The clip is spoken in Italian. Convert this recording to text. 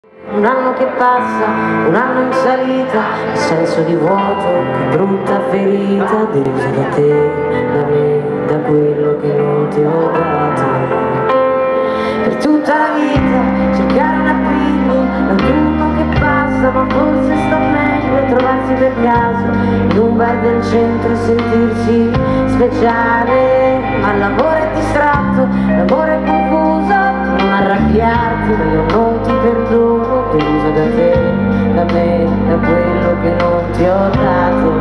Un anno che passa, un anno in salita, il senso di vuoto, che brutta ferita, delusa da te, da me, da quello che non ti ho dato. Per tutta la vita cercare un appiglio, l'autunno che passa, ma forse sta meglio trovarsi per caso in un bar del centro e sentirsi speciale. Ma l'amore è distratto, l'amore è confuso, tu non arrabbiarti, ma io non ti perdono, delusa da te, da me, da quello che non ti ho dato.